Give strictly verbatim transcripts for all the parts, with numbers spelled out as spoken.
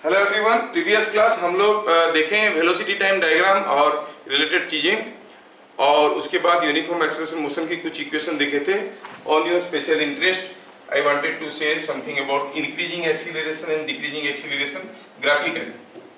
Hello everyone, previous class हम लोग देखें वेलोसिटी टाइम डायग्राम और रिलेटेड चीज़ें, और उसके बाद यूनिफॉर्म एक्सेलरेशन मोशन की कुछ इक्वेशन देखे थे। On your special interest I wanted to say something about increasing acceleration and decreasing acceleration graphically.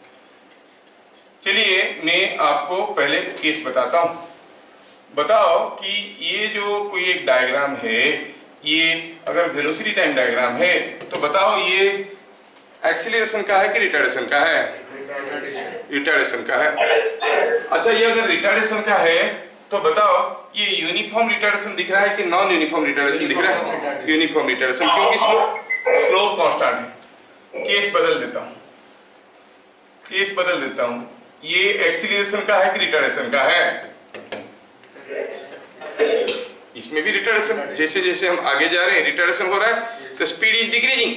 चलिए मैं आपको पहले केस बताता हूँ। बताओ कि ये जो कोई एक डायग्राम है, ये अगर वेलोसिटी टाइम डायग्राम है तो बताओ ये एक्सीलरेशन का है कि रिटार्डेशन का है? रिटार्डेशन का है। अच्छा, ये अगर रिटार्डेशन का है तो बताओ ये यूनिफॉर्म रिटार्डेशन दिख रहा है कि नॉन यूनिफॉर्म रिटार्डेशन दिख रहा है? यूनिफॉर्म रिटार्डेशन, क्योंकि स्लोप कांस्टेंट है। केस बदल देता हूं केस बदल देता हूं ये एक्सीलरेशन का है कि रिटार्डेशन का है? इसमें भी रिटार्डेशन, जैसे जैसे हम आगे जा रहे हैं रिटार्डेशन हो रहा है, तो स्पीड इज डिक्रीजिंग।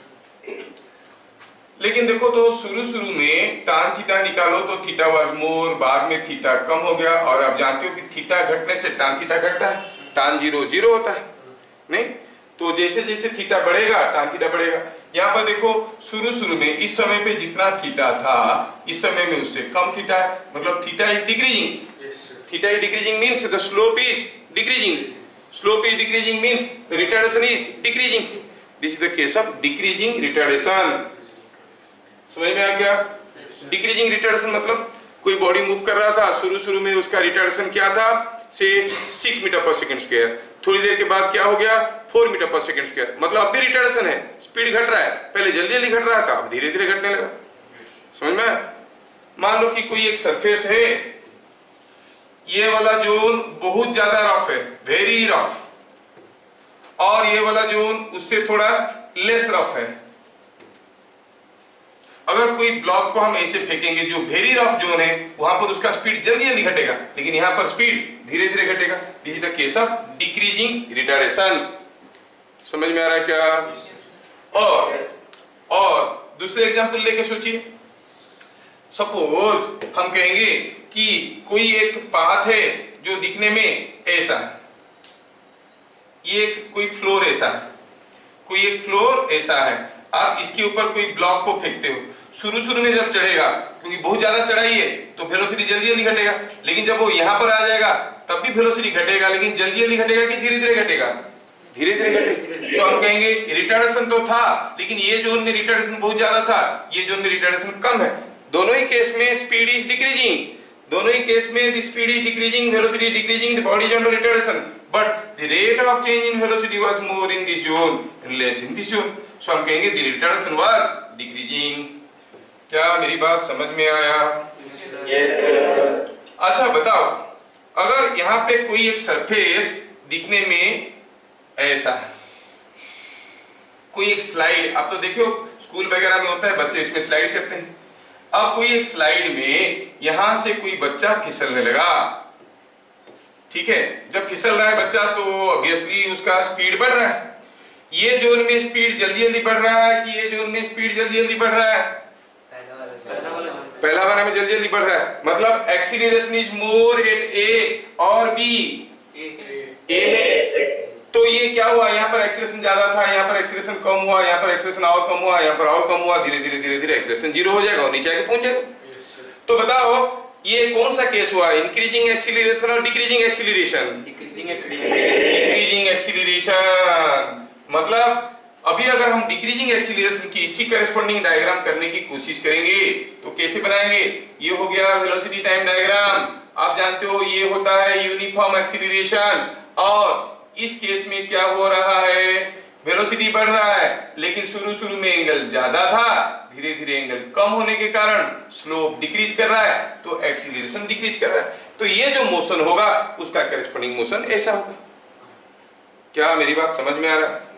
लेकिन देखो तो शुरू शुरू में tan थीटा निकालो तो थीटा वाज मोर, बाद में थीटा कम हो गया, और आप जानते हो कि थीटा घटने से tan थीटा घटता है, tan जीरो जीरो होता है नहीं? तो जैसे जैसे थीटा बढ़ेगा tan थीटा बढ़ेगा। यहाँ पर देखो शुरू शुरू में इस समय पे जितना थीटा था इस समय में उससे कम थीटा है, मतलब theta is decreasing. Theta is decreasing means the slope is decreasing. Slope is decreasing means the retardation is decreasing. This is the case of decreasing retardation. समझ में आ गया? डिक्रीजिंग रिटार्डेशन मतलब कोई बॉडी मूव कर रहा था, शुरू शुरू में उसका रिटार्डेशन क्या था, से six metre per second square, थोड़ी देर के बाद क्या हो गया, four metre per second square, मतलब अब भी रिटार्डेशन है, स्पीड घट रहा है। पहले जल्दी जल्दी घट रहा था, अब धीरे धीरे घटने लगा। समझ में? मान लो कि कोई एक सरफेस है, ये वाला जोन बहुत ज्यादा रफ है, वेरी रफ, और ये वाला जोन उससे थोड़ा लेस रफ है। अगर कोई ब्लॉक को हम ऐसे फेंकेंगे जो वेरी रफ जोन है, वहां पर उसका स्पीड जल्दी जल्दी घटेगा, लेकिन यहां पर स्पीड धीरे धीरे घटेगा। This is the case of decreasing retardation. समझ में आ रहा है क्या? और और दूसरे एग्जांपल लेके सोचिए। सपोज हम कहेंगे कि कोई एक पाथ है जो दिखने में ऐसा है, ये कोई फ्लोर ऐसा है, कोई एक फ्लोर ऐसा है। आप इसके ऊपर कोई ब्लॉक को फेंकते हो, शुरू शुरू में जब चढ़ेगा, क्योंकि बहुत ज्यादा चढ़ाई है तो वेलोसिटी जल्दी जल्दी घटेगा, लेकिन जब वो यहाँ पर आ जाएगा तब भी वेलोसिटी घटेगा, लेकिन जल्दी जल्दी घटेगा कि धीरे धीरे घटेगा? धीरे धीरे घटेगा। तो हम कहेंगे रिटार्डेशन तो था, लेकिन ये जोन में रिटार्डेशन बहुत ज्यादा था, ये जोन में रिटार्डेशन कम है। दोनों ही केस में स्पीड इज डिक्रीजिंग, दोनों ही केस में the speed is decreasing, velocity decreasing, the body is under retardation, but the rate of change in velocity was more in this zone and less in this zone. So हम कहेंगे the retardation was decreasing. क्या मेरी बात समझ में आया? yes. अच्छा बताओ, अगर यहाँ पे कोई एक सरफेस दिखने में ऐसा है, कोई एक स्लाइड, आप तो देखो स्कूल वगैरह में होता है, बच्चे इसमें स्लाइड करते हैं। अब कोई एक स्लाइड में यहां से कोई बच्चा फिसलने लगा, ठीक है? जब फिसल रहा है बच्चा तो ऑब्वियसली उसका स्पीड बढ़ रहा है। ये जोन में स्पीड जल्दी जल्दी बढ़ रहा है कि ये जोन में स्पीड जल्दी जल्दी बढ़ रहा है? पहला वाला में जल्दी जल्दी बढ़ रहा है, मतलब acceleration is more at A और बी। ए में तो ये क्या हुआ, यहाँ पर एक्सीलरेशन ज्यादा था, यहाँ पर एक्सीलरेशन कम हुआ, यहाँ पर एक्सीलरेशन और कम हुआ, यहाँ पर और कम हुआ, धीरे धीरे धीरे धीरे एक्सीलरेशन जीरो हो जाएगा और नीचे आके पहुंच जाएगा। तो बताओ ये कौन सा केस हुआ, इंक्रीजिंग एक्सीलरेशन और डिक्रीजिंग एक्सीलरेशन? Decreasing acceleration. मतलब अभी अगर हम डिक्रीजिंग एक्सीलरेशन की इसकी करेस्पॉन्डिंग डायग्राम करने की कोशिश करेंगे तो कैसे बनाएंगे? ये हो गया वेलोसिटी टाइम डायग्राम। आप जानते हो ये होता है यूनिफॉर्म एक्सीलरेशन, और इस केस में क्या हो रहा है, वेलोसिटी बढ़ रहा है, लेकिन शुरू शुरू में एंगल ज्यादा था, धीरे धीरे एंगल कम होने के कारण स्लोप डिक्रीज कर रहा है, तो एक्सीलरेशन डिक्रीज कर रहा है। तो ये जो मोशन होगा उसका करेस्पॉन्डिंग मोशन ऐसा होगा। क्या मेरी बात समझ में आ रहा है?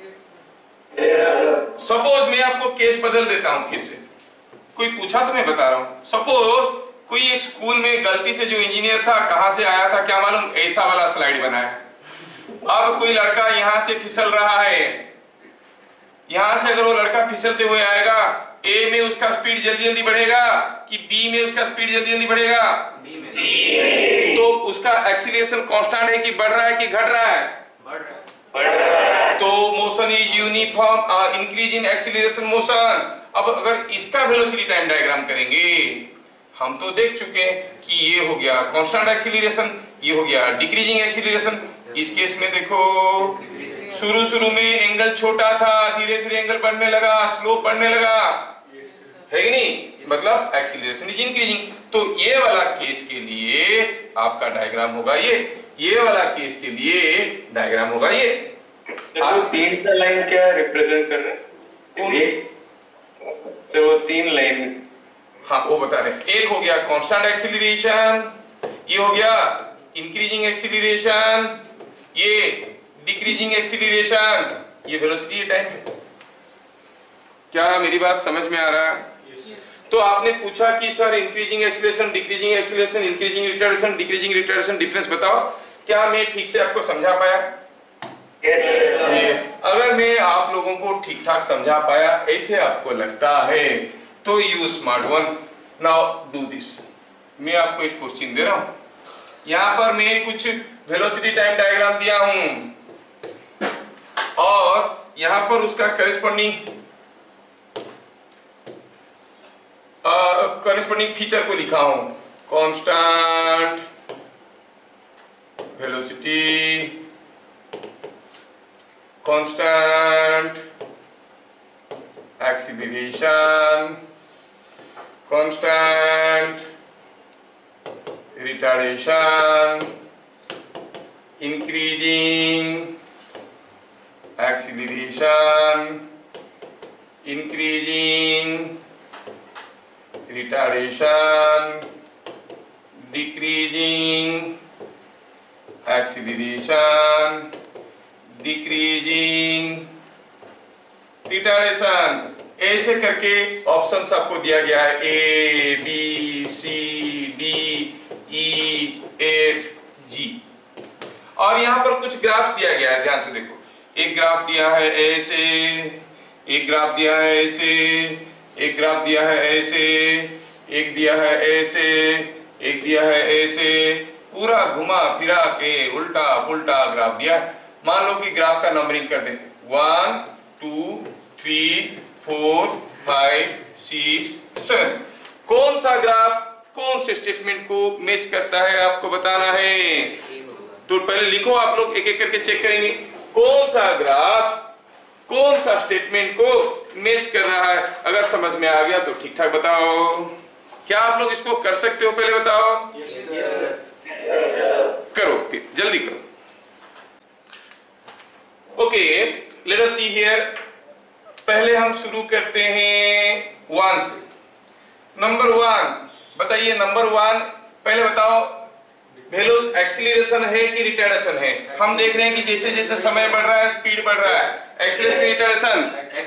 सपोज मैं आपको केस बदल देता हूं फिर से, कोई पूछा तो मैं बता रहा हूं। सपोज कोई एक स्कूल में गलती से जो इंजीनियर था, कहां से आया था क्या मालूम, ऐसा वाला स्लाइड बनाया। अब कोई लड़का यहां से फिसल रहा है, यहां से अगर वो लड़का फिसलते हुए आएगा, ए में उसका स्पीड जल्दी जल्दी बढ़ेगा कि बी में उसका स्पीड जल्दी जल्दी बढ़ेगा? बी में। तो उसका एक्सीलरेशन कांस्टेंट है कि बढ़ रहा है कि घट रहा है? बढ़ रहा है। तो motion is uniform, increase in acceleration motion, अब अगर इसका वेलोसिटी टाइम डायग्राम करेंगे, हम तो देख चुके हैं कि ये हो गया कांस्टेंट एक्सीलरेशन, ये हो गया डिक्रीजिंग एक्सीलरेशन। इस केस में देखो शुरू शुरू में एंगल छोटा था, धीरे धीरे एंगल बढ़ने लगा, स्लोप बढ़ने लगा, है कि नहीं, मतलब एक्सीलरेशन इज इंक्रीजिंग। तो ये वाला केस के लिए आपका डायग्राम होगा ये, ये वाला केस के लिए डायग्राम होगा ये। तो तीन सा लाइन क्या रिप्रेजेंट कर रहे हैं? कौन सर वो तीन लाइन? हाँ वो बता रहे हैं, एक हो गया कांस्टेंट एक्सीलरेशन, ये हो गया इंक्रीजिंग एक्सीलरेशन, ये डिक्रीजिंग एक्सीलरेशन, ये वेलोसिटी टाइम। क्या मेरी बात समझ में आ रहा है? yes. तो आपने पूछा कि sir increasing acceleration, decreasing acceleration, increasing retardation, decreasing retardation difference बताओ। क्या मैं ठीक से आपको समझा पाया? Yes yes. yes. अगर मैं आप लोगों को ठीक ठाक समझा पाया, ऐसे आपको लगता है, तो you smart one. Now do this. मैं आपको एक क्वेश्चन दे रहा हूं, यहां पर मैं कुछ वेलोसिटी टाइम डायग्राम दिया हूं और यहां पर उसका करेस्पॉन्डिंग करेस्पॉन्डिंग फीचर को लिखा हूं, constant velocity, constant acceleration, constant retardation, increasing acceleration, increasing retardation, decreasing acceleration, decreasing retardation. ऐसे करके ऑप्शंस आपको दिया गया है, A B C D E F G, और यहां पर कुछ ग्राफ्स दिया गया है, ध्यान से देखो। एक ग्राफ दिया है ऐसे, एक ग्राफ दिया है ऐसे, एक ग्राफ दिया है ऐसे, एक दिया है ऐसे, एक दिया है ऐसे, पूरा घुमा फिरा के उल्टा पुल्टा ग्राफ दिया। मान लो कि ग्राफ का नंबरिंग कर दें, one two three four five six seven. कौन सा ग्राफ कौन से स्टेटमेंट को मैच करता है आपको बताना है। तो पहले लिखो, आप लोग एक एक करके चेक करेंगे कौन सा ग्राफ कौन सा स्टेटमेंट को मैच कर रहा है। अगर समझ में आ गया तो ठीक ठाक बताओ। क्या आप लोग इसको कर सकते हो, पहले बताओ। yes, करो फिर जल्दी करो। Okay, let us see here. पहले हम शुरू करते हैं वन से। नंबर वन बताइए, नंबर वन पहले बताओ, वेलो एक्सीलरेशन है कि रिटार्डेशन है। हम देख रहे हैं कि जैसे जैसे समय बढ़ रहा है स्पीड बढ़ रहा है, एक्सीलरेशन रिटार्डेशन।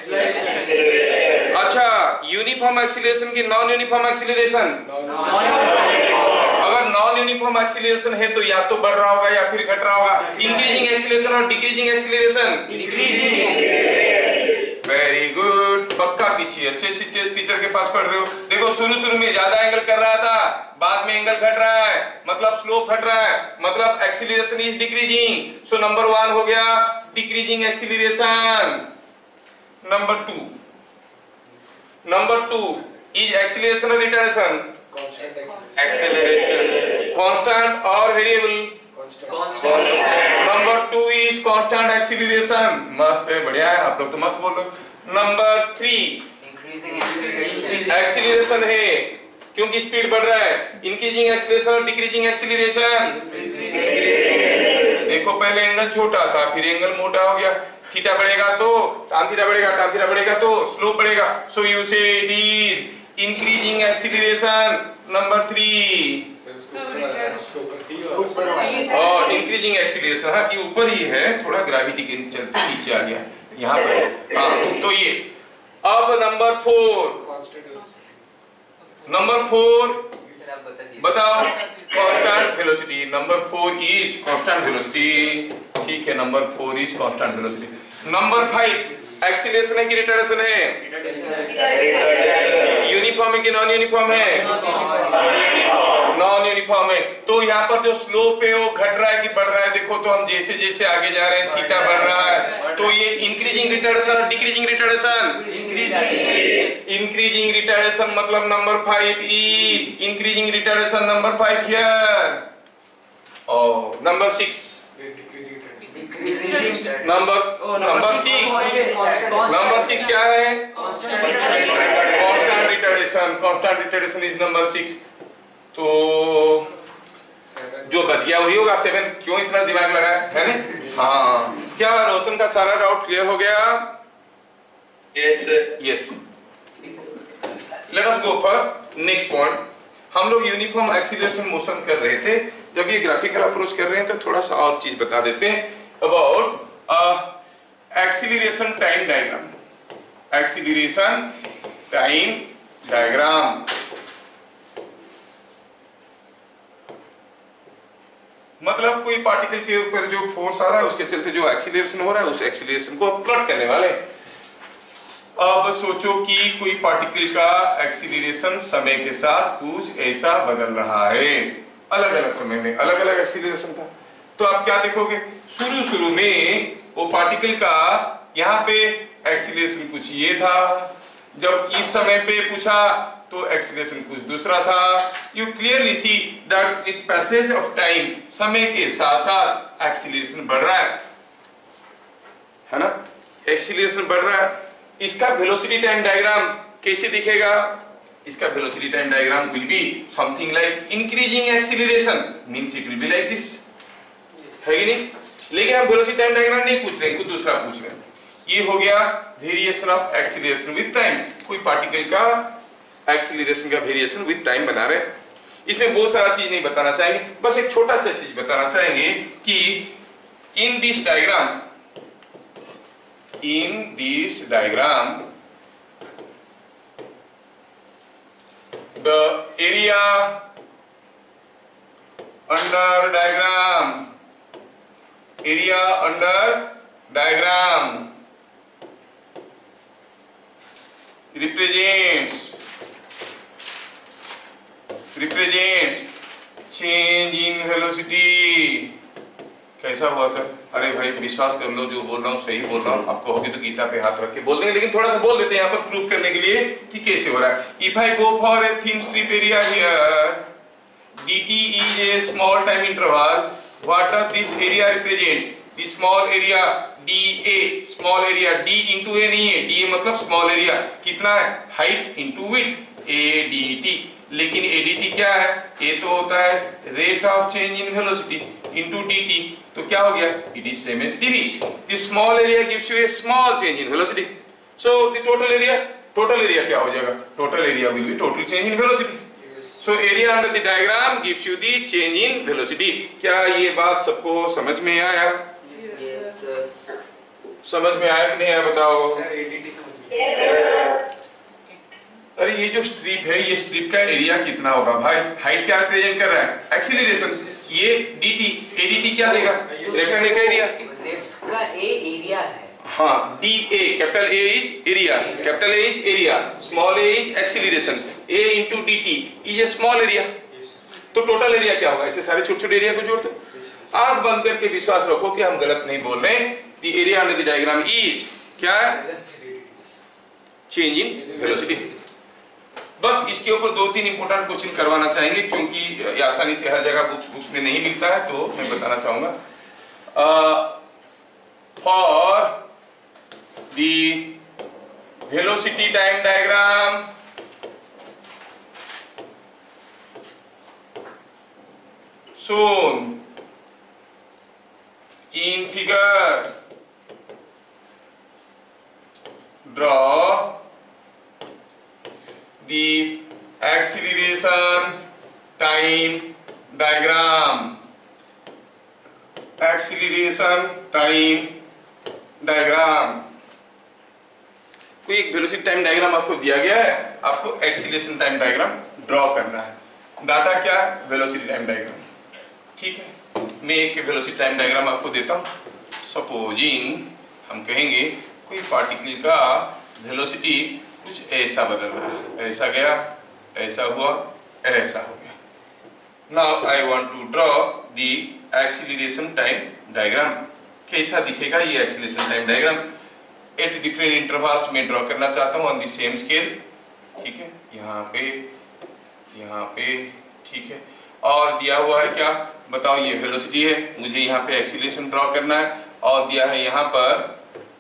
अच्छा, यूनिफॉर्म एक्सीलरेशन की नॉन यूनिफॉर्म एक्सीलरेशन? अगर नॉन यूनिफॉर्म एक्सीलरेशन है तो या तो बढ़ रहा होगा या फिर घट रहा होगा। इंक्रीजिंग एक्सीलरेशन और डिक्रीजिंग एक्सीलरेशन? वेरी गुड, पक्का कीजिए, अच्छे टीचर के पास पढ़ रहे हो। देखो शुरू शुरू में ज्यादा एंगल कर रहा था, बाद में एंगल घट रहा है, मतलब स्लोप घट रहा है, मतलब acceleration is decreasing. So number one हो गया decreasing acceleration. Number two number two is acceleration और रिटार्डेशन? एक्सीलरेशन। कांस्टेंट और variable? Number two is constant acceleration. मस्त है, बढ़िया है, आप लोग तो मस्त बोल रहे हो। नंबर थ्री एक्सीलरेशन है क्योंकि स्पीड बढ़ रहा है। इंक्रीजिंग एक्सीलरेशन और डिक्रीजिंग एक्सीलरेशन? देखो पहले एंगल छोटा था, फिर एंगल मोटा हो गया, थीटा बढ़ेगा तो tan थीटा बढ़ेगा, tan थीटा बढ़ेगा तो स्लोप बढ़ेगा। So you say it is increasing acceleration. Number three और इंक्रीजिंग एक्सीलरेशन। हाँ ये ऊपर ही है, थोड़ा ग्रेविटी के चलते नीचे आ गया यहाँ पर। हाँ तो ये। अब नंबर फोर नंबर फोर बताओ, constant velocity. Number four is constant velocity, ठीक है, number four is constant velocity. Number five acceleration है कि रिटार्डेशन है? यूनिफॉर्म है कि नॉन यूनिफॉर्म है? नॉन यूनिफॉर्म है। तो यहाँ पर जो स्लोप है वो घट रहा है कि बढ़ रहा है? देखो तो हम जैसे जैसे आगे जा रहे हैं थीटा बढ़ रहा है, तो ये इंक्रीजिंग रिटार्डेशन और डिक्रीजिंग रिटार्डेशन? इंक्रीजिंग रिटार्डेशन मतलब number five is increasing retardation number five here. और number six number number six number six क्या है? Constant retardation. Constant retardation is number six. तो जो बच गया वही होगा सेवन। क्यों इतना दिमाग लगाया है ना? हाँ, क्या रोशन का सारा डाउट क्लियर हो गया? Yes sir. Yes. Let us go for next point. हम लोग यूनिफॉर्म एक्सीलरेशन मोशन कर रहे थे। जब ये ग्राफिकल अप्रोच कर रहे हैं तो थोड़ा सा और चीज बता देते हैं about acceleration time diagram. Acceleration time diagram मतलब कोई पार्टिकल के ऊपर जो फोर्स आ रहा है उसके चलते जो एक्सीलरेशन हो रहा है उस एक्सीलरेशन को प्लॉट करने वाले। अब सोचो कि कोई पार्टिकल का एक्सीलरेशन समय के साथ कुछ ऐसा बदल रहा है, अलग अलग समय में अलग अलग एक्सीलरेशन था। तो आप क्या देखोगे? शुरू शुरू में वो पार्टिकल का यहाँ पे एक्सीलरेशन कुछ ये था, जब इस समय पे पूछा तो एक्सीलरेशन कुछ दूसरा था। You clearly see that with passage of time समय के साथ साथ एक्सीलरेशन बढ़ रहा है, है ना? एक्सीलरेशन बढ़ रहा है। इसका वेलोसिटी टाइम डायग्राम कैसे दिखेगा? इसका velocity time diagram will be something like increasing acceleration means it will be like this, है कि नहीं? लेकिन हम वेलोसिटी टाइम डायग्राम नहीं पूछ रहे हैं, कुछ दूसरा पूछ रहे हैं। ये हो गया variation of acceleration with time. कोई पार्टिकल का एक्सीलरेशन का वेरिएशन विद टाइम बना रहे हैं। इसमें बहुत सारा चीज नहीं बताना चाहेंगे, बस एक छोटा सा चीज बताना चाहेंगे कि in this diagram in this diagram the area under diagram area under diagram represents represents change in velocity। कैसा हुआ सर? अरे भाई विश्वास कर लो, जो बोल रहा हूँ सही बोल रहा हूँ। आप कहोगे तो गीता पे हाथ रख के बोल देंगे, लेकिन थोड़ा सा बोल देते हैं यहाँ पर प्रूफ करने के लिए कि कैसे हो रहा है। If I go for a thin strip area here, dt is a small time interval, what does this area represent? The small area dA, small area d into a नहीं है, dA मतलब small area कितना है? height into width, a dt। लेकिन a dt क्या है? a तो होता है rate of change in velocity into dt, तो क्या हो गया? It is same as dv। The small area gives you a small change in velocity, so the total area total area क्या हो जाएगा? Total area will be total change in velocity। So area under the diagram gives you the change in velocity। क्या ये बात सबको समझ में आया? Yes, sir. समझ में आया कि नहीं आया बताओ? Sir, A D T समझ में आया। अरे ये जो स्ट्रिप है, ये स्ट्रिप का एरिया कितना होगा भाई? हाइट क्या रिप्रेजेंट कर रहा है? एक्सीलरेशन। ये dt, एडीटी क्या देगा? रेक्टेंगल का एरिया। इसका A एरिया है। हाँ, dA capital A is area, capital A is area, small a is acceleration, a into dt is a small area. तो टोटल एरिया क्या होगा? ऐसे सारे छोटे छोटे एरिया को जोड़ दो। आंख बंद करके विश्वास रखो कि हम गलत नहीं बोल रहे हैं। The area under the diagram is क्या है? Change in velocity. बस इसके ऊपर दो तीन इंपॉर्टेंट क्वेश्चन करवाना चाहेंगे, क्योंकि ये आसानी से हर जगह बुक्स बुक्स में नहीं मिलता है, तो मैं बताना चाहूंगा। For the velocity time diagram shown in figure, draw the acceleration time diagram, acceleration time diagram। कोई एक वेलोसिटी टाइम डायग्राम आपको दिया गया है, आपको एक्सीलरेशन टाइम डायग्राम ड्रॉ करना है। डाटा क्या है? Velocity time diagram. ठीक है, मैं एक वेलोसिटी टाइम डायग्राम आपको देता हूँ। सपोजिंग हम कहेंगे कोई पार्टिकल का वेलोसिटी कुछ ऐसा बदल रहा है, ऐसा गया, ऐसा हुआ, ऐसा हो गया। Now I want to draw the acceleration time diagram. कैसा दिखेगा ये acceleration time diagram? At different intervals में ड्रॉ करना चाहता हूँ ऑन द सेम स्केल। ठीक है, यहाँ पे, यहाँ पे, ठीक है। और दिया हुआ है क्या, बताओ, ये वेलोसिटी है, मुझे यहाँ पे एक्सीलरेशन ड्रॉ करना है, और दिया है यहाँ पर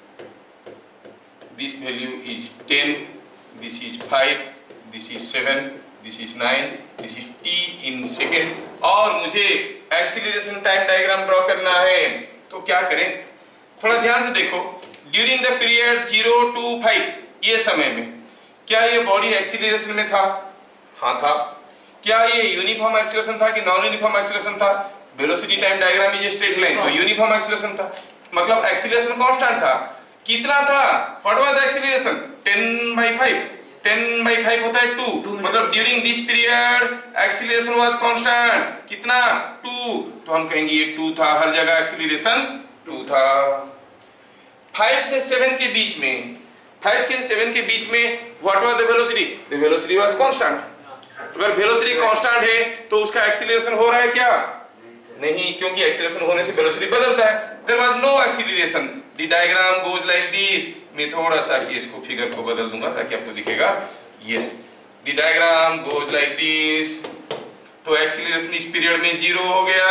this value is ten, this is five, this is seven, this is nine, this is T in second, और मुझे एक्सीलरेशन टाइम डायग्राम ड्रॉ करना है। तो क्या करें, थोड़ा ध्यान से देखो। During the period zero to five, ये समय में क्या ये बॉडी एक्सीलरेशन में था? हाँ था। क्या ये यूनिफॉर्म एक्सीलरेशन था कि नॉन यूनिफॉर्म एक्सीलरेशन था? Velocity time diagram is straight line, तो यूनिफॉर्म एक्सीलरेशन था, मतलब एक्सीलरेशन कांस्टेंट था। कितना था? What was the acceleration? Ten by five, ten by five होता है टू, मतलब during this period acceleration was constant. कितना? टू। तो हम कहेंगे ये टू था, हर जगह एक्सीलरेशन टू था। फाइव से सेवन के बीच में, फाइव के सेवन के बीच में what was the velocity? The velocity was constant. अगर वेलोसिटी कांस्टेंट है तो उसका एक्सीलरेशन हो रहा है क्या? नहीं, क्योंकि एक्सीलरेशन होने से वेलोसिटी बदलता है। There was no acceleration. The diagram goes like this. मैं थोड़ा सा कि इसको फिगर को बदल दूंगा ताकि आपको दिखेगा। Yes, the diagram goes like this. तो एक्सीलरेशन इस पीरियड में जीरो हो गया।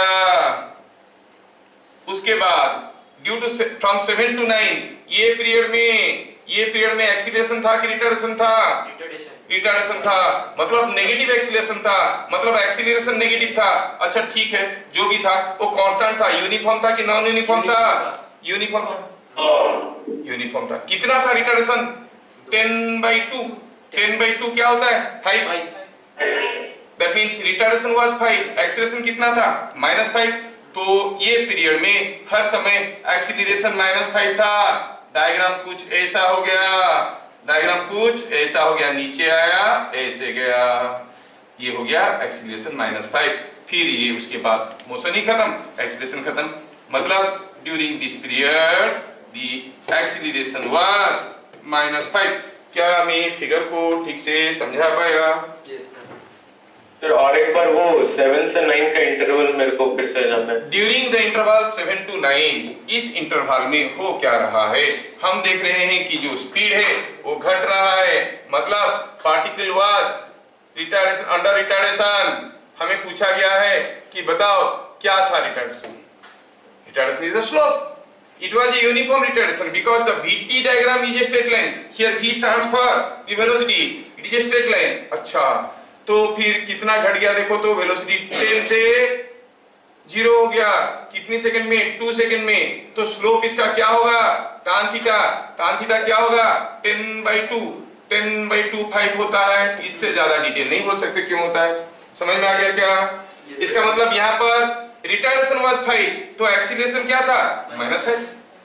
उसके बाद due to from seven to nine, ये पीरियड में, ये पीरियड में एक्सीलरेशन था कि रिटार्डेशन था? रिटार्डेशन। रिटार्डेशन था, मतलब नेगेटिव एक्सीलरेशन था, मतलब एक्सीलरेशन नेगेटिव था। अच्छा ठीक है, जो भी था वो कांस्टेंट था। यूनिफॉर्म था कि नॉन यूनिफॉर्म था? यूनिफॉर्म था, यूनिफॉर्म था। कितना था retardation? Ten by two. Ten by two क्या होता है? Five. That means retardation was five, acceleration कितना था? Minus five. तो ये पीरियड में हर समय एक्सीलरेशन माइनस फाइव था। डायग्राम कुछ ऐसा हो गया, डायग्राम कुछ ऐसा हो गया, नीचे आया, ऐसे गया, ये हो गया एक्सीलरेशन माइनस फाइव। फिर ये उसके बाद मोशन ही खत्म, एक्सीलरेशन खत्म, मतलब during this period the acceleration was minus five. क्या मैं फिगर को ठीक से समझा पाया? सर और एक बार वो सेवन से नाइन का इंटरवल मेरे को फिर से जानना है। During the interval seven to nine, इस इंटरवल में हो क्या रहा है? हम देख रहे हैं कि जो स्पीड है वो घट रहा है, मतलब particle was retardation, under retardation. हमें पूछा गया है कि बताओ क्या था retardation? Retardation is a slope. It was a uniform retardation because the V T diagram is a straight line. Here V stands for the velocity. It is a straight line. अच्छा, तो फिर कितना घट गया देखो तो, वेलोसिटी टेन से zero हो गया। कितनी सेकंड में? टू सेकंड में। तो स्लोप इसका क्या होगा? tan theta. tan थीटा क्या होगा? Ten by two. Ten by two five होता है। इससे ज्यादा डिटेल नहीं बोल सकते क्यों होता है। समझ में आ गया क्या? yes, इसका मतलब यहाँ पर रिटार्डेशन वाज फाइव, तो एक्सीलरेशन क्या था? Minus five.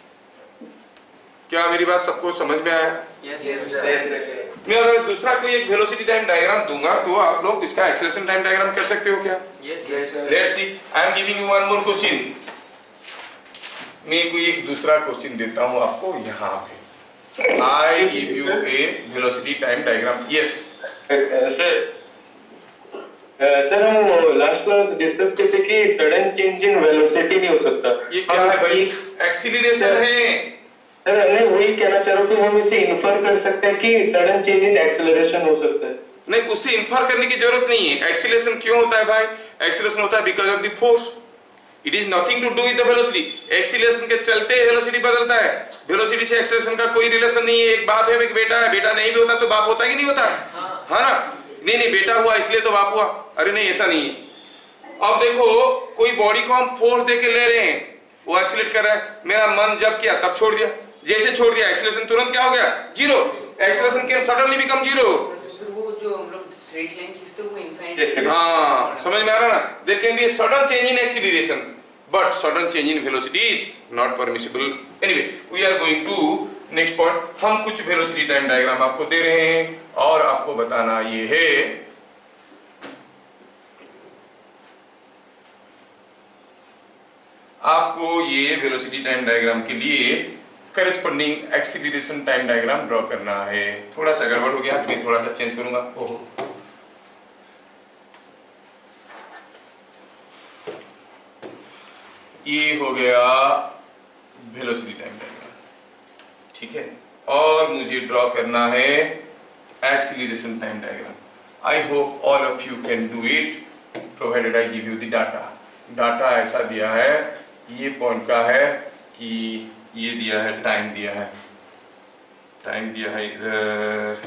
क्या मेरी बात सबको समझ में आया? Yes sir. मैं अगर दूसरा कोई एक वेलोसिटी टाइम डायग्राम दूंगा तो आप लोग इसका एक्सीलरेशन टाइम डायग्राम कर सकते हो क्या? Yes let's see, I am giving you one more question. मैं कोई एक दूसरा क्वेश्चन देता हूं आपको यहाँ पे। I give you a velocity time diagram. Yes sir, sir हम लास्ट क्लास डिस्कस करते कि सडन चेंज इन वेलोसिटी नहीं हो सकता। ये क्या है भाई? एक्सीलरेशन है। सर मैं वही कहना चाह रहा हूँ कि हम इसे इन्फर कर सकते हैं कि सडन चेंज इन एक्सेलरेशन हो सकता है। नहीं, उससे इन्फर करने की जरूरत नहीं है। एक्सीलरेशन क्यों होता है भाई? एक्सीलरेशन होता है because of the force. It is nothing to do with the velocity. Acceleration के चलते वेलोसिटी बदलता है। वेलोसिटी से एक्सीलरेशन का कोई रिलेशन नहीं है। एक बाप है, एक बेटा है। बेटा नहीं भी होता तो बाप होता कि नहीं होता? हाँ ना? नहीं नहीं, बेटा हुआ इसलिए तो बाप हुआ। अरे नहीं, ऐसा नहीं है। अब देखो, कोई बॉडी को हम फोर्स देके ले रहे हैं, वो एक्सीलरेट कर रहा है। मेरा मन जब किया तब छोड़ दिया, जैसे छोड़ दिया एक्सीलरेशन तुरंत क्या हो गया? Zero. Acceleration can suddenly become zero. वो जो हम लोग स्ट्रेट लाइन खींचते हैं वो इनफाइनाइट। हाँ, समझ में आ रहा ना? There can be a sudden change in acceleration but sudden change in velocity is not permissible. Anyway, we are going to next point. हम कुछ वेलोसिटी टाइम डायग्राम आपको दे रहे हैं और आपको बताना ये है आपको ये वेलोसिटी टाइम डायग्राम के लिए corresponding acceleration time diagram draw करना है। थोड़ा सा गड़बड़ हो गया, मैं थोड़ा सा चेंज करूंगा। ओहो, ये हो गया वेलोसिटी टाइम डायग्राम, ठीक है। और मुझे ड्रॉ करना है acceleration time diagram. I hope all of you can do it provided I give you the data. Data ऐसा दिया है, ये पॉइंट का है कि ये दिया है, टाइम दिया है, टाइम दिया है इधर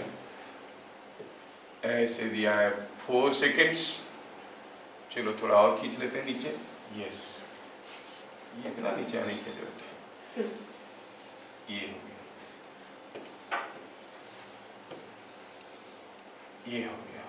ऐसे दिया है फोर सेकेंड्स। चलो थोड़ा और खींच लेते हैं नीचे। यस, ये इतना नीचे आने की जरूरत है। ये हो गया, ये हो गया।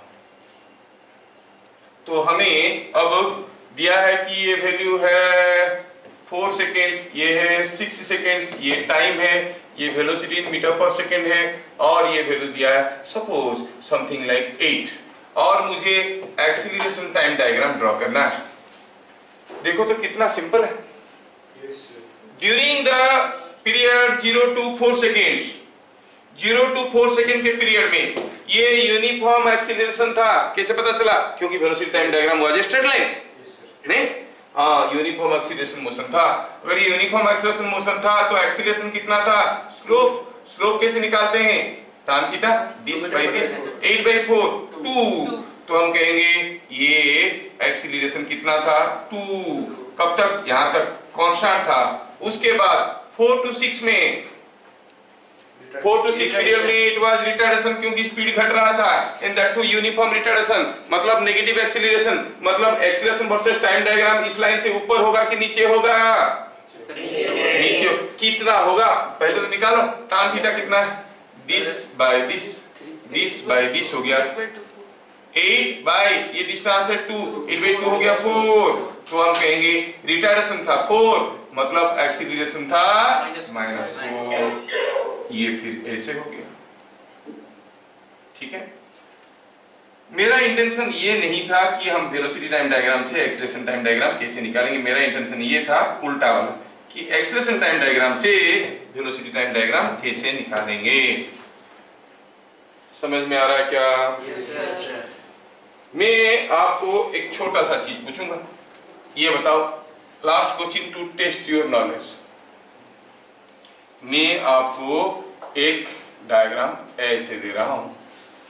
तो हमें अब दिया है कि ये वैल्यू है फोर सेकेंड्स, ये है सिक्स सेकेंड्स, ये टाइम है, ये velocity in metre per second है, और ये वैल्यू दिया है सपोज समथिंग लाइक एट, और मुझे एक्सीलरेशन टाइम डायग्राम ड्रॉ करना है। देखो तो कितना सिंपल है। During the period zero to four seconds, zero to four second के पीरियड में ये यूनिफॉर्म एक्सीलरेशन था। कैसे पता चला? क्योंकि velocity time diagram was a straight line, नहीं? हाँ, यूनिफॉर्म एक्सीलरेशन मोशन था। अगर ये यूनिफॉर्म एक्सीलरेशन मोशन था तो एक्सीलरेशन कितना था? स्लोप। स्लोप कैसे निकालते हैं? tan theta this by this, eight by four, two. तो हम कहेंगे ये एक्सीलरेशन कितना था? टू। कब तक? यहां तक कांस्टेंट था। उसके बाद फोर टू सिक्स में, फोर टू सिक्स पीरियड में इट वाज रिटार्डेशन, क्योंकि स्पीड घट रहा था। In that too uniform retardation, मतलब नेगेटिव एक्सीलरेशन, मतलब एक्सीलरेशन वर्सेस टाइम डायग्राम इस लाइन से ऊपर होगा कि नीचे होगा? नीचे। नीचे। कितना होगा पहले तो निकालो। tan थीटा कितना है? This by this, this by this हो गया एट बाय ये डिस्टेंस है टू, एट बाय टू हो गया फोर। तो हम कहेंगे रिटार्डेशन था फोर, मतलब एक्सीलरेशन था माइनस फोर। ये फिर ऐसे हो गया, ठीक है। मेरा इंटेंशन ये नहीं था कि हम वेलोसिटी टाइम डायग्राम से एक्सीलरेशन टाइम डायग्राम कैसे निकालेंगे। मेरा इंटेंशन ये था उल्टा वाला, कि एक्सीलरेशन टाइम डायग्राम से वेलोसिटी टाइम डायग्राम कैसे निकालेंगे। समझ में आ रहा है क्या? Yes, sir. मैं आपको एक छोटा सा चीज पूछूंगा, ये बताओ, last question to test your knowledge. मैं आपको एक डायग्राम ऐसे दे रहा हूं,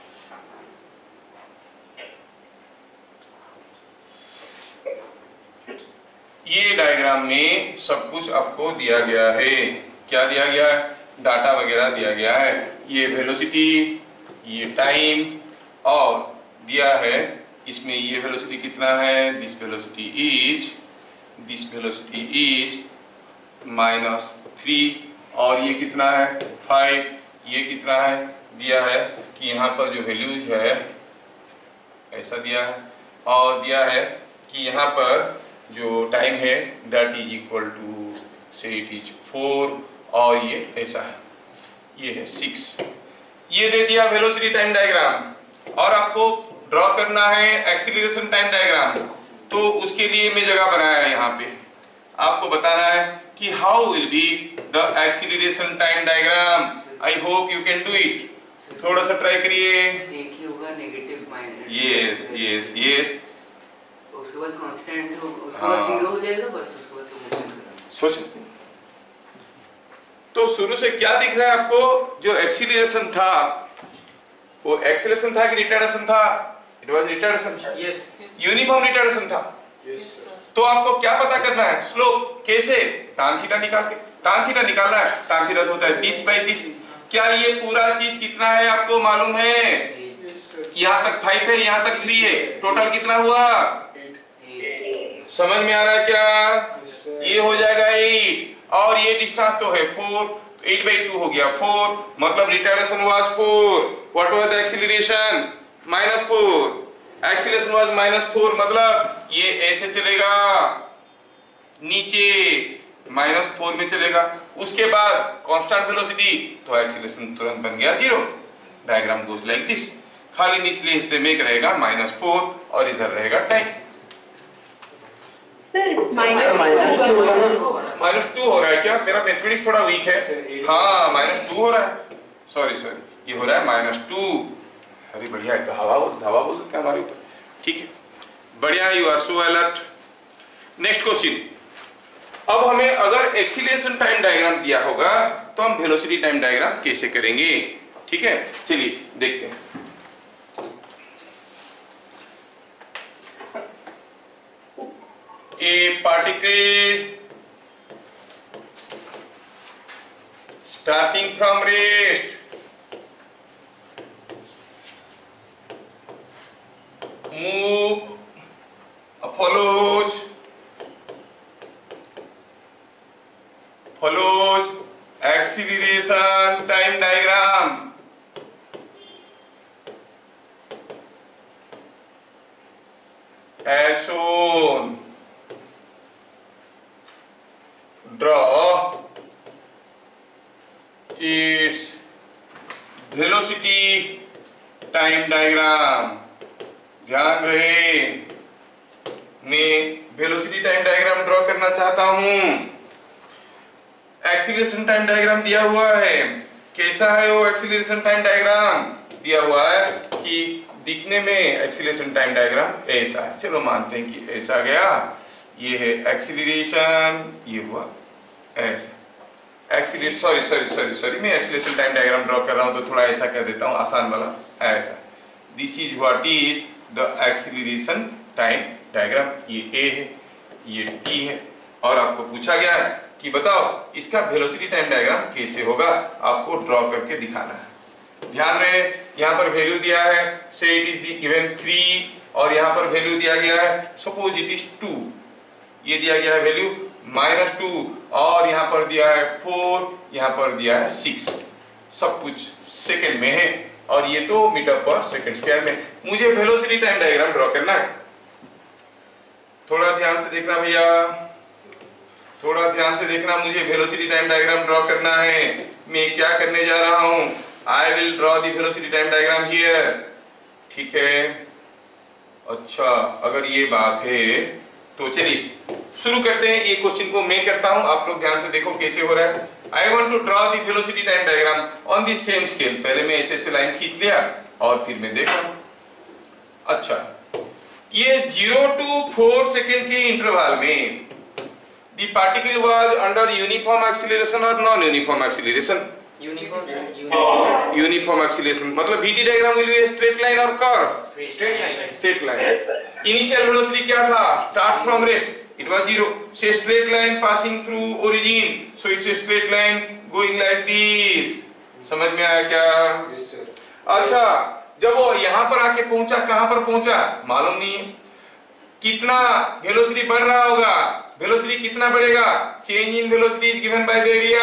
ये डायग्राम में सब कुछ आपको दिया गया है। क्या दिया गया है? डाटा वगैरह दिया गया है। ये वेलोसिटी, ये टाइम, और दिया है इसमें ये वेलोसिटी कितना है? This velocity is, this velocity is minus three, और ये कितना है? फाइव। ये कितना है? दिया है कि यहाँ पर जो वैल्यूज है ऐसा दिया है, और दिया है कि यहाँ पर जो टाइम है that is equal to say it is four, और ये ऐसा है, ये है सिक्स। ये दे दिया वेलोसिटी टाइम डायग्राम, और आपको ड्रॉ करना है एक्सीलरेशन टाइम डायग्राम। तो उसके लिए मैं जगह बनाया है यहाँ पे, आपको बताना है कि how will be the acceleration time diagram. I hope you can do it. थोड़ा सा ट्राई करिए। एक ही होगा negative minus. Yes yes yes. उसके बाद कांस्टेंट हो, उसके हाँ। बाद जीरो हो जाएगा बस। उसके बाद तो मोशन सोच, तो शुरू से क्या दिख रहा है आपको? जो एक्सीलरेशन था वो एक्सीलरेशन था कि रिटार्डेशन था? It was retardation. Yes. Uniform retardation था। तो आपको क्या पता करना है? स्लोप। कैसे? tan थीटा निकाल के। tan थीटा निकालना है। tan थीटा तो होता है दिस बाय दिस। क्या ये पूरा चीज कितना है आपको मालूम है? यहाँ तक फाइव है, यहाँ तक थ्री है, टोटल कितना हुआ? समझ में आ रहा है क्या? ये हो जाएगा एट, और ये डिस्टेंस तो है फोर, तो एट बाई टू हो गया फोर, मतलब retardation was four. What was the acceleration? Minus four. Acceleration was minus four, मतलब ये ऐसे चलेगा नीचे, माइनस फोर में चलेगा। उसके बाद कांस्टेंट वेलोसिटी, तो एक्सीलरेशन तुरंत बन गया zero. Diagram goes like this. खाली निचले हिस्से में रहेगा माइनस फोर, और इधर रहेगा टाइम। माइनस टू हो रहा है क्या? मेरा मैथमेटिक्स थोड़ा वीक है। हाँ, माइनस टू हो रहा है। सॉरी सर, ये हो रहा है माइनस टू। अरे बढ़िया है, तो हवा हवा बोल देते हमारे ऊपर। ठीक है, बढ़िया, you are so alert. Next question, अब हमें अगर एक्सीलरेशन टाइम डायग्राम दिया होगा तो हम वेलोसिटी टाइम डायग्राम कैसे करेंगे, ठीक है, चलिए देखते हैं। A particle starting from rest move follows follows acceleration time diagram as shown. Draw its velocity time diagram. ध्यान रहे, मैं वेलोसिटी टाइम डायग्राम ड्रॉ करना चाहता हूं। एक्सीलरेशन टाइम डायग्राम दिया हुआ है, कैसा है वो एक्सीलरेशन टाइम डायग्राम? दिया हुआ है कि दिखने में एक्सीलरेशन टाइम डायग्राम ऐसा है, चलो मानते हैं कि ऐसा गया, ये है एक्सीलरेशन, ये हुआ ऐसा acceleration, sorry sorry sorry sorry मैं एक्सीलरेशन टाइम डायग्राम ड्रॉ कर रहा हूं तो थोड़ा ऐसा कर देता हूं, आसान वाला ऐसा। This is what is the acceleration time diagram. ये ए है, ये टी है, और आपको पूछा गया है कि बताओ इसका वेलोसिटी टाइम डायग्राम कैसे होगा, आपको ड्रॉ करके दिखाना है। ध्यान रहे, यहाँ पर वैल्यू दिया है, say it is the given three, और यहाँ पर वैल्यू दिया गया है सपोज इट इज टू, ये दिया गया है वैल्यू माइनस टू, और यहाँ पर दिया है फोर, यहाँ पर दिया है सिक्स, सब कुछ सेकंड में है, और ये तो मीटर पर सेकंड स्क्वायर में। मुझे वेलोसिटी टाइम डायग्राम ड्रॉ करना है, थोड़ा ध्यान से देखना भैया, थोड़ा ध्यान से देखना, मुझे वेलोसिटी टाइम डायग्राम ड्रॉ करना है। मैं क्या करने जा रहा हूं, I will draw the velocity time diagram here, ठीक है। अच्छा, अगर ये बात है तो चलिए शुरू करते हैं। ये क्वेश्चन को मैं करता हूं, आप लोग ध्यान से देखो कैसे हो रहा है। I want to draw the velocity time diagram on the same scale. पहले मैं ऐसे ऐसे लाइन खींच लिया और फिर मैं देखा, अच्छा ये जीरो टू फोर सेकेंड के इंटरवल में the particle was under uniform acceleration और non uniform acceleration. Uniform uniform acceleration मतलब VT diagram will be straight line और curve, straight line straight line. Initial velocity क्या था, start from rest, it was zero, say straight line passing through origin, so it's a straight line going like this। समझ में आया क्या? yes sir। अच्छा, जब वो यहाँ पर आके पहुंचा, कहां पर पहुंचा मालूम नहीं है, कितना वेलोसिटी बढ़ रहा होगा, वेलोसिटी कितना बढ़ेगा, change in velocity is given by the area.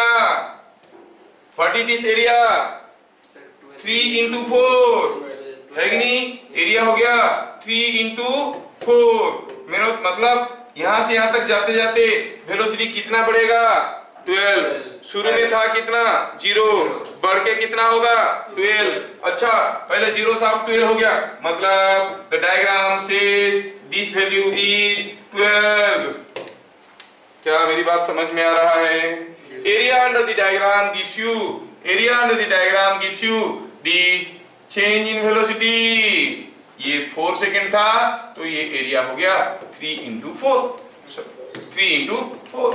What is this area, three into four है कि नहीं, एरिया हो गया थ्री इंटू फोर, मेरा मतलब यहां से यहां तक जाते जाते वेलोसिटी कितना बढ़ेगा, ट्वेल्व। शुरू में था कितना, जीरो, बढ़ के कितना होगा, ट्वेल्व। अच्छा, पहले जीरो था अब ट्वेल्व हो गया, मतलब the diagram says this value is twelve. क्या मेरी बात समझ में आ रहा है? Area under the diagram gives you, area under the diagram gives you the change in velocity. ये फोर सेकेंड था तो ये एरिया हो गया three into four, three into four.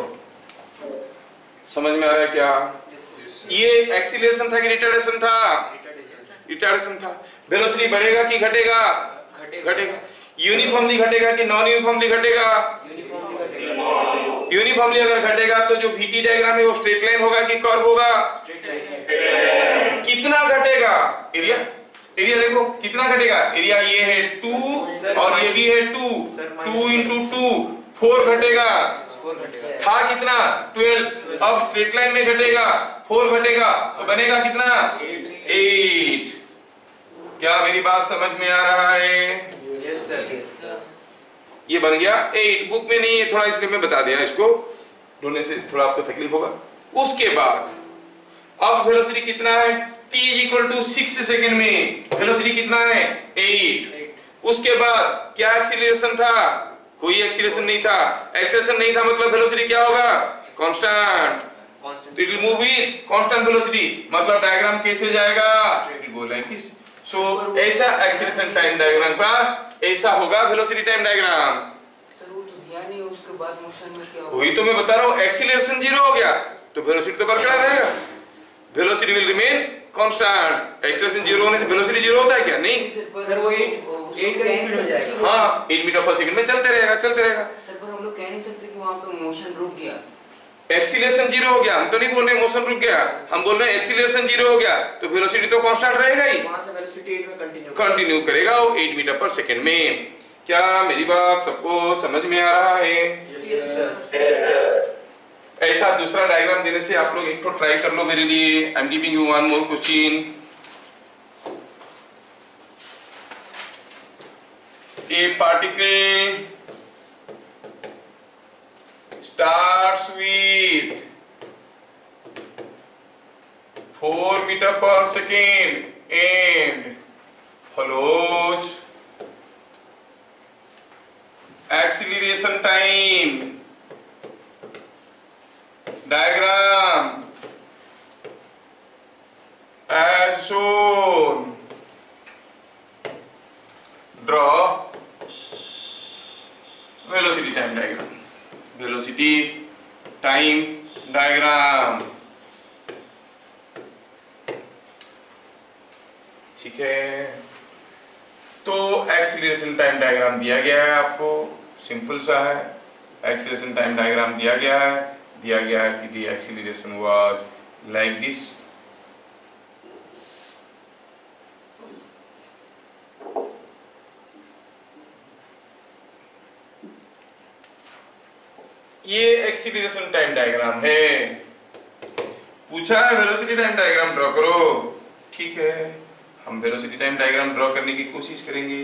समझ में आ रहा है क्या? ये एक्सीलरेशन था कि रिटार्डेशन था, रिटार्डेशन था। वेलोसिटी बढ़ेगा कि घटेगा, घटेगा। यूनिफॉर्मली घटेगा कि नॉन यूनिफॉर्मली घटेगा, यूनिफॉर्मली अगर घटेगा तो जो वीटी डायग्राम है वो स्ट्रेट लाइन होगा कि कर्व होगा, कितना घटेगा, एरिया, एरिया देखो कितना घटेगा, एरिया ये है टू और ये भी है two, two into two four घटेगा, था कितना ट्वेल्व, अब स्ट्रेट लाइन में घटेगा, फोर घटेगा तो बनेगा कितना, एट। क्या मेरी बात समझ में आ रहा है? Yes sir. ये बन गया एट, बुक में नहीं है थोड़ा इसलिए मैं बता दिया, इसको ढूंढने से थोड़ा आपको तकलीफ होगा। उसके बाद अब वेलोसिटी कितना है, t is equal to six second में वेलोसिटी कितना है, एट। उसके बाद क्या एक्सीलरेशन था, कोई एक्सीलरेशन नहीं था, एक्सेलरेशन नहीं था मतलब वेलोसिटी क्या होगा, constant. It will move with constant velocity, मतलब डायग्राम कैसे जाएगा, it will go like this. So ऐसा एक्सीलरेशन टाइम डायग्राम का ऐसा होगा वेलोसिटी टाइम डायग्राम। सर वो तो दिया नहीं, उसके बाद मोशन में क्या होगा? वही तो मैं बता रहा हूँ, एक्सीलरेशन जीरो हो गया तो वेलोसिटी तो बरकरार रहेगा, velocity will remain constant. Acceleration zero होने से वेलोसिटी जीरो होता है क्या? नहीं सर वो एट एट का स्पीड हो जाएगा। हाँ, एट मीटर पर सेकंड में चलते रहेगा चलते रहेगा। सर पर हम लोग कह नहीं सकते कि वहाँ पे मोशन रुक गया। एक्सीलरेशन जीरो हो गया, हम तो नहीं बोल रहे मोशन रुक गया, हम बोल रहे हैं एक्सीलरेशन जीरो हो गया तो वेलोसिटी तो कांस्टेंट रहेगा ही, वहां से वेलोसिटी एट में कंटिन्यू कंटिन्यू करेगा वो एट मीटर पर सेकंड में। क्या मेरी बात सबको समझ में आ रहा है? Yes sir. ऐसा दूसरा डायग्राम देने से आप लोग एक तो ट्राई कर लो मेरे लिए। I am giving you one more question. A particle starts with four meter per second and follows acceleration time diagram as shown. Draw velocity time diagram. Velocity time diagram, ठीक है। तो एक्सीलरेशन टाइम डायग्राम दिया गया है आपको, simple सा है। Acceleration time diagram दिया गया है, दिया गया है कि the acceleration was like this. ये एक्सीलरेशन टाइम डायग्राम है। पूछा है वेलोसिटी टाइम डायग्राम ड्रॉ करो, ठीक है, हम वेलोसिटी टाइम डायग्राम ड्रॉ करने की कोशिश करेंगे।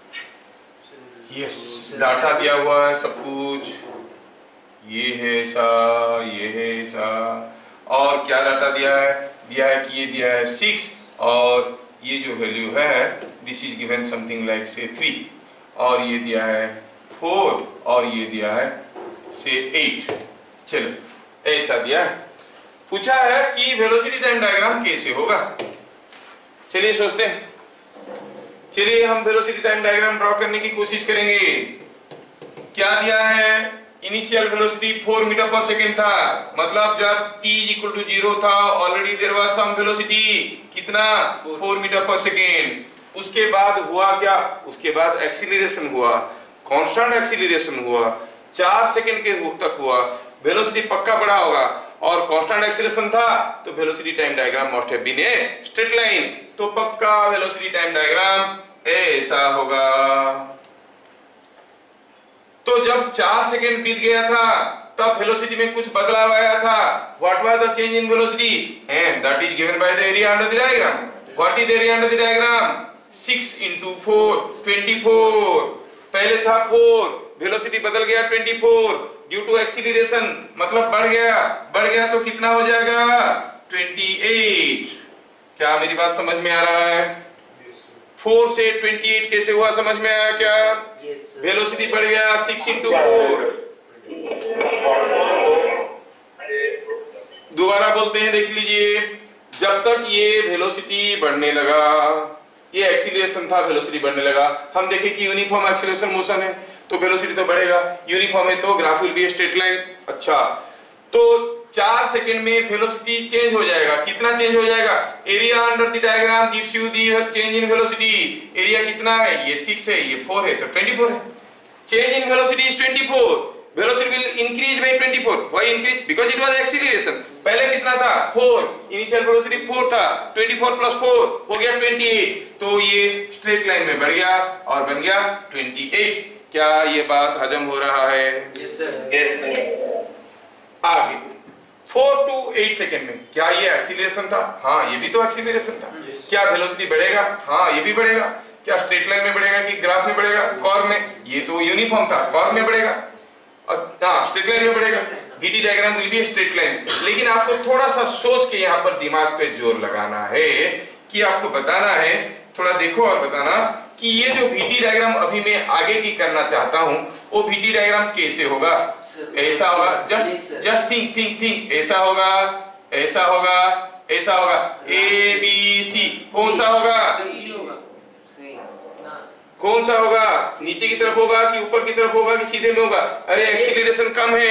यस, डाटा दिया हुआ है सब कुछ, ये है ऐसा, ये है ऐसा, और क्या डाटा दिया है? दिया है कि ये दिया है सिक्स और ये जो वैल्यू है this is given something like say three, और ये दिया है फोर और ये दिया है से एट। चलो ऐसा दिया है। पूछा है कि वेलोसिटी टाइम डायग्राम कैसे होगा। चलिए सोचते हैं, चलिए हम वेलोसिटी टाइम डायग्राम ड्रॉ करने की कोशिश करेंगे। क्या दिया है? Initial velocity four metre per second था, मतलब जब t is equal to zero था already there was some velocity, कितना? Four metre per second. उसके बाद हुआ क्या? उसके बाद एक्सीलरेशन हुआ, कांस्टेंट एक्सीलरेशन हुआ, चार सेकंड के तक हुआ, वेलोसिटी पक्का बढ़ा होगा और कांस्टेंट एक्सीलरेशन था तो velocity time diagram must have been a straight line, तो पक्का वेलोसिटी टाइम डायग्राम ऐसा होगा। तो जब चार सेकंड बीत गया था तब वेलोसिटी में कुछ बदलाव आया था। What was the change in velocity? And that is given by the area under the diagram. What is the area under the diagram? Six into four, twenty four. पहले था फोर, वेलोसिटी बदल गया twenty four due to acceleration, मतलब बढ़ गया, बढ़ गया तो कितना हो जाएगा? Twenty eight. क्या मेरी बात समझ में आ रहा है? फोर से ट्वेंटी एट कैसे हुआ, समझ में आया क्या? वेलोसिटी बढ़ गया सिक्स into फोर। दोबारा बोलते हैं, देख लीजिए, जब तक ये वेलोसिटी बढ़ने लगा, ये एक्सीलरेशन था, वेलोसिटी बढ़ने लगा, हम देखें कि यूनिफॉर्म एक्सीलरेशन मोशन है तो वेलोसिटी तो बढ़ेगा, यूनिफॉर्म है तो graph will be straight line. अच्छा, तो चार सेकंड में वेलोसिटी चेंज हो जाएगा, कितना चेंज हो जाएगा? Area under the diagram gives you the change in velocity. Area कितना है? ये सिक्स है, ये फोर है, तो ट्वेंटी फोर है। Change in velocity is twenty four, velocity will increase by twenty four. Why increase? Because it was acceleration. पहले कितना था? फोर, इनिशियल वेलोसिटी फोर था, ट्वेंटी फोर प्लस फोर हो गया ट्वेंटी एट, तो ये स्ट्रेट लाइन में बढ़ गया और बन गया ट्वेंटी एट। क्या ये बात हजम हो रहा है? Yes sir. आगे फोर टू एट सेकेंड में क्या ये एक्सीलरेशन था? हाँ, ये भी तो एक्सीलरेशन था। क्या वेलोसिटी बढ़ेगा? हाँ, ये भी बढ़ेगा। क्या स्ट्रेट लाइन में बढ़ेगा कि ग्राफ में बढ़ेगा? कर्व में। ये तो यूनिफॉर्म था, कर्व में बढ़ेगा, हाँ स्ट्रेट लाइन में बढ़ेगा। VT diagram will be straight line. लेकिन आपको थोड़ा सा सोच के यहाँ पर दिमाग पे जोर लगाना है कि आपको बताना है, थोड़ा देखो और बताना कि ये जो वीटी डायग्राम अभी मैं आगे की करना चाहता हूँ वो वीटी डायग्राम कैसे होगा? ऐसा होगा, just just think think think ऐसा होगा, ऐसा होगा, ऐसा होगा, ए बी सी, कौन सा होगा? कौन सा होगा, नीचे की तरफ होगा कि ऊपर की तरफ होगा कि सीधे में होगा? अरे एक्सीलरेशन कम है,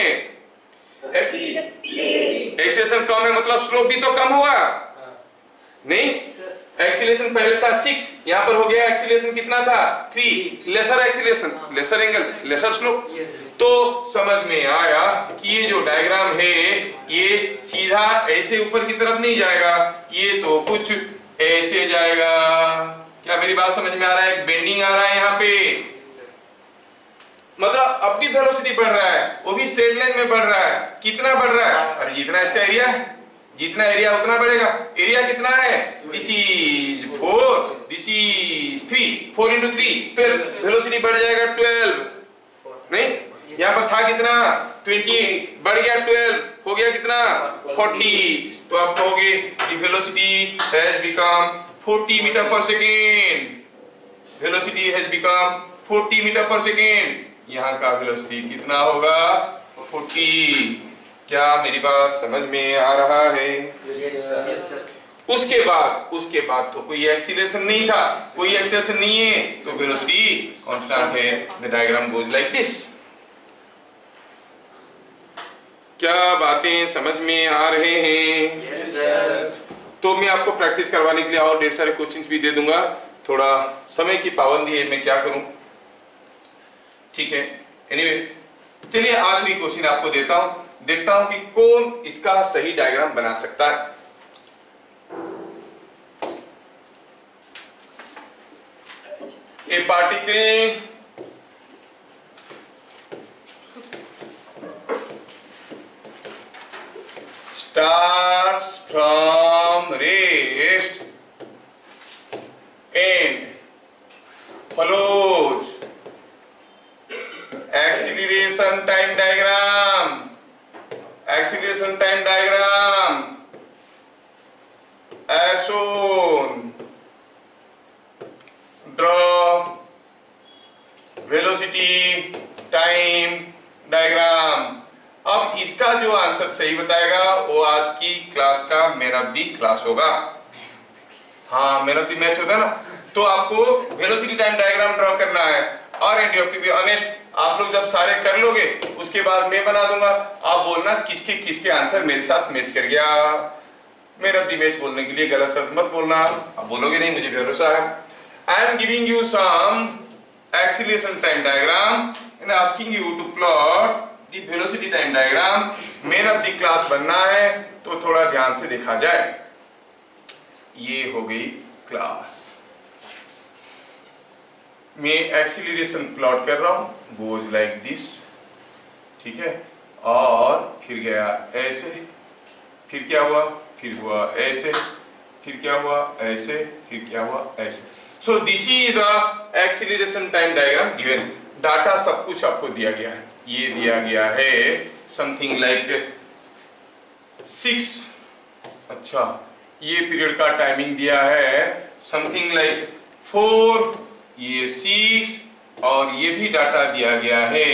एक्सीलरेशन कम है मतलब स्लोप भी तो कम होगा नहीं? एक्सीलरेशन पहले था सिक्स, यहाँ पर हो गया एक्सीलरेशन कितना था three, lesser acceleration, lesser angle, lesser slope. तो समझ में आया कि ये जो डायग्राम है ये सीधा ऐसे ऊपर की तरफ नहीं जाएगा, ये तो कुछ ऐसे जाएगा। क्या मेरी बात समझ में आ रहा है? बेंडिंग आ रहा है यहाँ पे, मतलब अब भी वेलोसिटी बढ़ रहा है, वो भी स्ट्रेट लाइन में बढ़ रहा है। कितना बढ़ रहा है? अरे जितना इसका एरिया है, जितना एरिया उतना बढ़ेगा। एरिया कितना है? This is four, this is three, four into three, फिर वेलोसिटी बढ़ जाएगा ट्वेल्व। नहीं, यहाँ पर था कितना ट्वेंटी, बढ़ गया ट्वेल्व, हो गया कितना फोर्टी। तो आप कहोगे कि velocity has become forty metre per second, velocity has become forty metre per second. यहाँ का वेलोसिटी कितना होगा? फोर्टी। क्या मेरी बात समझ में आ रहा है? Yes, sir. Yes, sir. उसके बाद उसके बाद तो कोई एक्सीलरेशन नहीं था, कोई एक्सीलरेशन नहीं है, तो वेलोसिटी कांस्टेंट है। The diagram goes like this. क्या बातें समझ में आ रहे हैं? Yes, sir. तो मैं आपको प्रैक्टिस करवाने के लिए और ढेर सारे क्वेश्चंस भी दे दूंगा। थोड़ा समय की पाबंदी है, मैं क्या करूं, ठीक है। एनीवे anyway, चलिए आखिरी क्वेश्चन आपको देता हूं, देखता हूं कि कौन इसका सही डायग्राम बना सकता है। A particle starts from rest and follows acceleration time diagram, acceleration time diagram as shown. Draw velocity time diagram. अब इसका जो आंसर सही बताएगा वो आज की क्लास का मैन ऑफ दी क्लास होगा। हाँ, मैन ऑफ दी मैच होता है ना। तो आपको वेलोसिटी टाइम डायग्राम ड्रॉ करना है और and you have to be honest. आप लोग जब सारे कर लोगे उसके बाद मैं बना दूंगा, आप बोलना किसके किसके आंसर मेरे साथ मैच कर गया। मैन ऑफ दी मैच बोलने के लिए गलत शब्द मत बोलना, आप बोलोगे नहीं, मुझे भरोसा है। I am giving you some acceleration time diagram and asking you to plot the velocity time diagram. Man of the class बनना है तो थोड़ा ध्यान से देखा जाए। ये हो गई क्लास, मैं एक्सीलरेशन प्लॉट कर रहा हूं, गोज लाइक दिस, ठीक है। और फिर गया ऐसे, फिर क्या हुआ, फिर हुआ ऐसे, फिर क्या हुआ ऐसे, फिर क्या हुआ ऐसे। So this is the acceleration time diagram given. Data सब कुछ आपको दिया गया है। ये दिया गया है समथिंग लाइक सिक्स, अच्छा ये पीरियड का टाइमिंग दिया है समथिंग लाइक फोर, ये सिक्स, और ये भी डाटा दिया गया है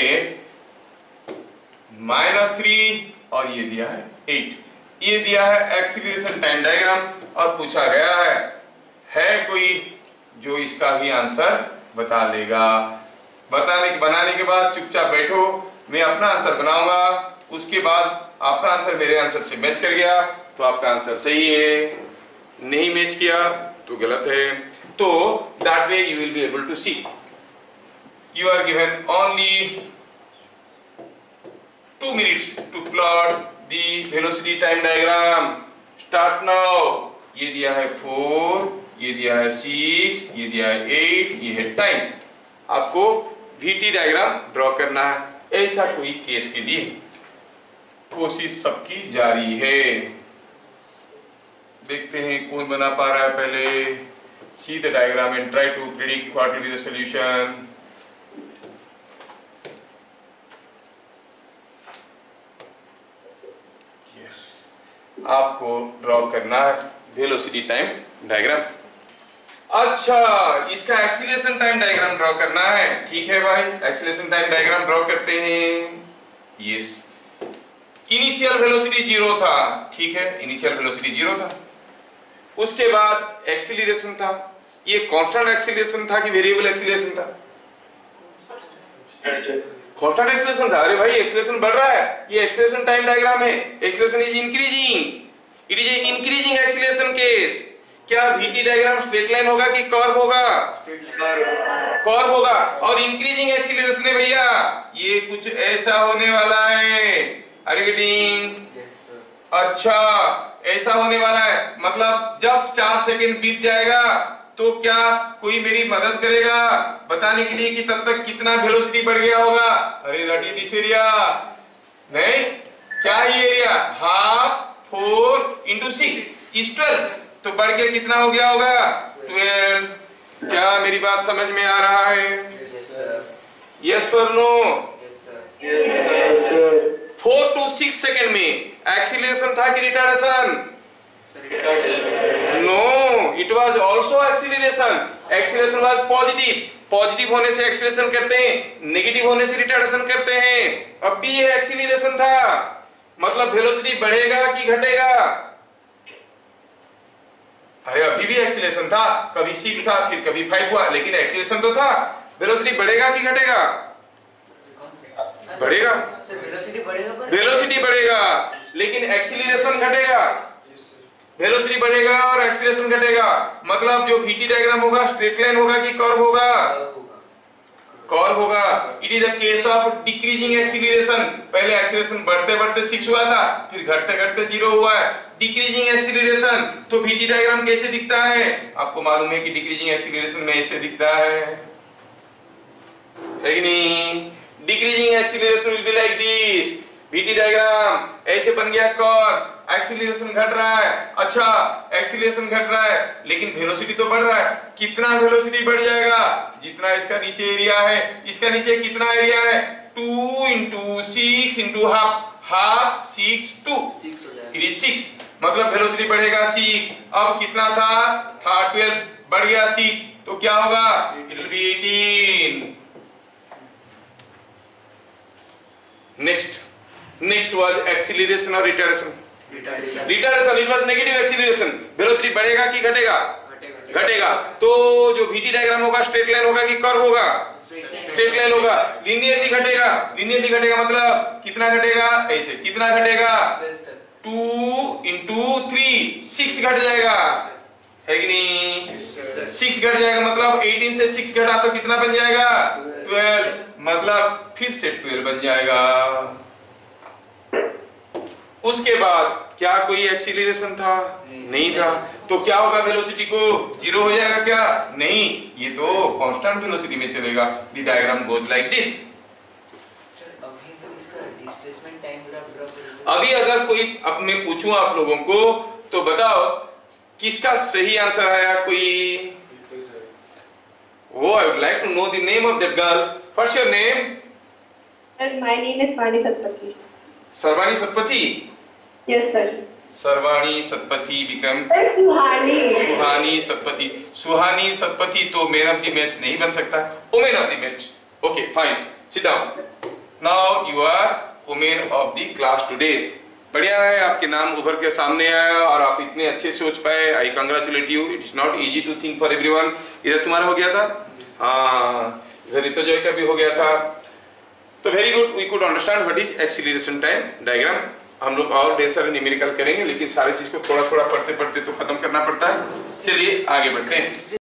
माइनस थ्री, और ये दिया है एट। ये दिया है एक्सीलरेशन टाइम डायग्राम और पूछा गया है है कोई जो इसका भी आंसर बता लेगा। बताने बनाने के बाद चुपचाप बैठो, मैं अपना आंसर बनाऊंगा, उसके बाद आपका आंसर मेरे आंसर से मैच कर गया तो आपका आंसर सही है, नहीं मैच किया तो गलत है। तो that way you will be able to see. You are given only two minutes to plot the velocity time diagram. Start now. ये दिया है फोर, ये दिया है सिक्स, ये दिया है एट, ये है टाइम। आपको वीटी डायग्राम ड्रॉ करना है। ऐसा कोई केस के लिए कोशिश सबकी जारी है। देखते हैं कौन बना पा रहा है पहले। See the diagram and try to predict what will be the solution. Yes, आपको ड्रॉ करना है वेलोसिटी टाइम डायग्राम। अच्छा, इसका एक्सीलरेशन टाइम डायग्राम ड्रॉ करना है, ठीक है भाई। एक्सीलरेशन टाइम डायग्राम ड्रॉ करते हैं। यस, इनिशियल वेलोसिटी जीरो था, ठीक है, इनिशियल वेलोसिटी जीरो था। उसके बाद एक्सीलरेशन था, ये कांस्टेंट एक्सीलरेशन था कि वेरिएबल एक्सीलरेशन था? कांस्टेंट एक्सीलरेशन था। अरे भाई एक्सीलरेशन बढ़ रहा है, ये एक्सीलरेशन टाइम डायग्राम है, acceleration is increasing, it is a increasing acceleration case. क्या वीटी डायग्राम स्ट्रेट लाइन होगा कि कर्व होगा? कर्व होगा। और इंक्रीजिंग एक्सीलरेशन है भैया, ये कुछ ऐसा होने वाला है। Are you getting? अच्छा, ऐसा होने वाला है, मतलब जब चार सेकंड बीत जाएगा तो क्या कोई मेरी मदद करेगा बताने के लिए कि तब तक कितना वेलोसिटी बढ़ गया होगा? अरे व्हाट इज दिस एरिया? नहीं, क्या ही area? Half four into six is twelve, तो बढ़ के कितना हो गया होगा? ट्वेल्व। क्या मेरी बात समझ में आ रहा है? यस और no? Four to six second में एक्सीलरेशन था कि retardation? No, it was also acceleration. Acceleration was positive. Positive होने से एक्सीलरेशन करते हैं, नेगेटिव होने से रिटार्डेशन करते हैं। अब भी ये एक्सीलरेशन था, मतलब वेलोसिटी बढ़ेगा कि घटेगा? अरे अभी भी एक्सीलरेशन था, कभी सिक्स था फिर कभी फाइव हुआ, लेकिन एक्सीलरेशन तो था। वेलोसिटी बढ़ेगा कि घटेगा? बढ़ेगा। वेलोसिटी बढ़ेगा, वेलोसिटी बढ़ेगा लेकिन एक्सीलरेशन घटेगा। वेलोसिटी बढ़ेगा और एक्सीलरेशन घटेगा, मतलब जो वीटी डायग्राम होगा स्ट्रेट लाइन होगा कि कर्व होगा? कर्व होगा। It is a case of decreasing acceleration. पहले एक्सीलरेशन बढ़ते बढ़ते सिक्स हुआ था, फिर घटते घटते जीरो हुआ है, डिक्रीजिंग एक्सीलरेशन। तो वीटी डायग्राम कैसे दिखता है? आपको मालूम है कि डिक्रीजिंग एक्सीलरेशन में ऐसे दिखता है, है कि नहीं? Decreasing acceleration will be like this. VT diagram ऐसे बन गया कर्व, एक्सीलरेशन घट रहा है। अच्छा, एक्सीलरेशन घट रहा है लेकिन वेलोसिटी तो बढ़ रहा है। कितना वेलोसिटी बढ़ जाएगा? जितना इसका नीचे एरिया है, इसका नीचे कितना एरिया है? Two into six into half, half six two it is six, मतलब वेलोसिटी बढ़ेगा सिक्स। अब कितना था? था ट्वेल्व, बढ़ गया सिक्स, तो क्या होगा? It will be eighteen. Next, next was acceleration or retardation? Retardation. Retardation, it was negative acceleration. Velocity बढ़ेगा कि घटेगा? घटेगा। तो जो वीटी डायग्राम होगा स्ट्रेट लाइन होगा कि कर्व होगा? स्ट्रेट लाइन होगा। लिनियरली घटेगा। लिनियरली घटेगा मतलब कितना घटेगा? ऐसे। कितना घटेगा? टू इंटू थ्री, सिक्स घट जाएगा, है कि नहीं? सिक्स घट जाएगा, मतलब एटीन से सिक्स घटा तो कितना बन जाएगा? ट्वेल्व, मतलब फिर से ट्वेल्व बन जाएगा। उसके बाद क्या कोई एक्सीलरेशन था? नहीं था। तो क्या होगा? वेलोसिटी को जीरो हो जाएगा क्या? नहीं, ये तो कांस्टेंट वेलोसिटी में चलेगा। The diagram goes like this. अभी तो इसका डिस्प्लेसमेंट टाइम ग्राफ ड्रा करेंगे। अभी अगर कोई अब मैं पूछूं आप लोगों को तो बताओ किसका सही आंसर आया? कोई? Oh, I would like to know the name of that girl. What's your name? Sir, my name is Swani Satpathy. Sarvani Satpathy. Yes, sir. Sarvani Satpathy become Sir, Suhani. Suhani Satpathy. Suhani Satpathy तो man of the match नहीं बन सकता। Woman of the match. Okay, fine. Sit down. Now you are woman of the class today. बढ़िया है, आपके नाम उभर के सामने आया और आप इतने अच्छे सोच पाए। I congratulate you. It is not easy to think for everyone. इधर तुम्हारा हो गया था, हाँ, इधर रितोजॉय का भी हो गया था। तो very good, we could understand what is acceleration time diagram. हम लोग और ढेर सारे न्यूमेरिकल करेंगे, लेकिन सारी चीज को थोड़ा थोड़ा पढ़ते पढ़ते तो खत्म करना पड़ता है। चलिए आगे बढ़ते हैं।